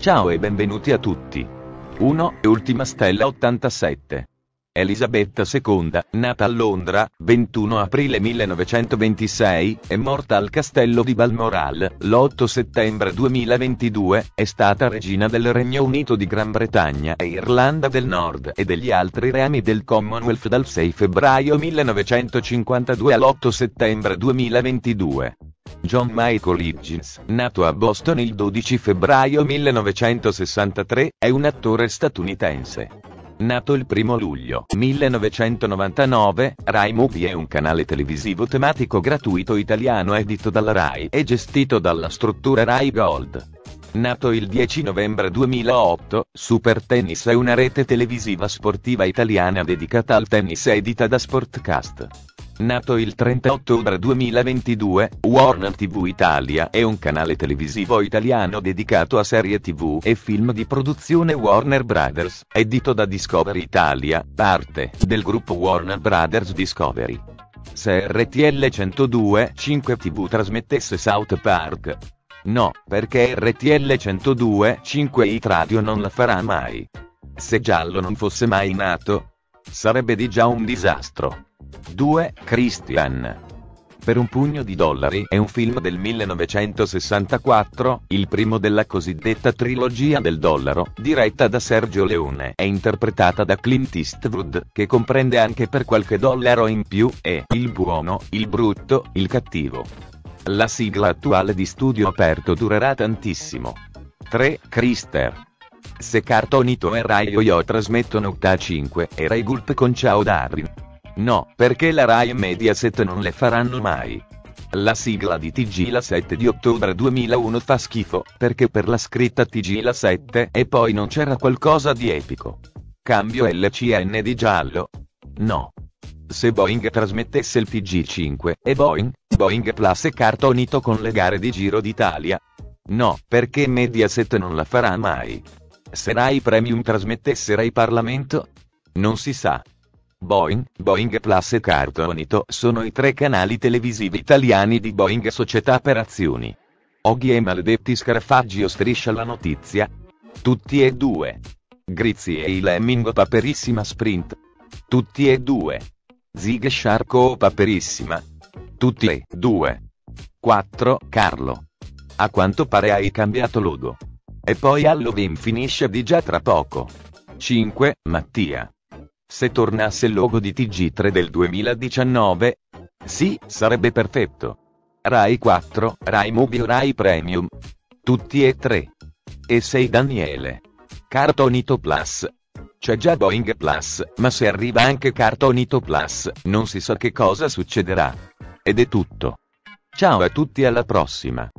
Ciao e benvenuti a tutti. 1. Ultima stella 87. Elisabetta II, nata a Londra, 21 aprile 1926, e morta al castello di Balmoral, l'8 settembre 2022, è stata regina del Regno Unito di Gran Bretagna e Irlanda del Nord e degli altri rami del Commonwealth dal 6 febbraio 1952 all'8 settembre 2022. John Michael Higgins, nato a Boston il 12 febbraio 1963, è un attore statunitense. Nato il 1 luglio 1999, Rai Movie è un canale televisivo tematico gratuito italiano edito dalla Rai e gestito dalla struttura Rai Gold. Nato il 10 novembre 2008, Super Tennis è una rete televisiva sportiva italiana dedicata al tennis edita da Sportcast. Nato il 30 ottobre 2022, Warner TV Italia è un canale televisivo italiano dedicato a serie TV e film di produzione Warner Brothers, edito da Discovery Italia, parte del gruppo Warner Brothers Discovery. Se RTL 102.5 TV trasmettesse South Park? No, perché RTL 102.5 Hit Radio non la farà mai. Se Giallo non fosse mai nato, sarebbe di già un disastro. 2. Christian. Per un pugno di dollari è un film del 1964, il primo della cosiddetta trilogia del dollaro, diretta da Sergio Leone e interpretata da Clint Eastwood, che comprende anche Per qualche dollaro in più e Il buono, il brutto, il cattivo. La sigla attuale di Studio Aperto durerà tantissimo. 3. Krister. Se Cartonito e Rai Yo-Yo trasmettono UTA 5 e Rai Gulp con Ciao Darwin? No, perché la Rai e Mediaset non le faranno mai. La sigla di TG La 7 di ottobre 2001 fa schifo, perché per la scritta TG La 7 e poi non c'era qualcosa di epico. Cambio LCN di giallo? No. Se Boeing trasmettesse il TG5 e Boeing Plus e Cartonito con le gare di Giro d'Italia? No, perché Mediaset non la farà mai. Se Rai Premium trasmettesse Rai Parlamento? Non si sa. Boeing Plus e Cartonito sono i 3 canali televisivi italiani di Boeing Società per Azioni. Oghi e maledetti scarafaggi o Striscia la notizia? Tutti e 2. Grizzi e i Lemming o Paperissima Sprint? Tutti e 2. Zig e Sharko o Paperissima? Tutti e 2. 4. Carlo. A quanto pare hai cambiato logo. E poi Halloween finisce di già tra poco. 5. Mattia. Se tornasse il logo di TG3 del 2019? Sì, sarebbe perfetto. Rai 4, Rai Movie o Rai Premium? Tutti e 3. E 6. Daniele. Cartonito Plus. C'è già Boeing Plus, ma se arriva anche Cartonito Plus, non si sa che cosa succederà. Ed è tutto. Ciao a tutti, alla prossima.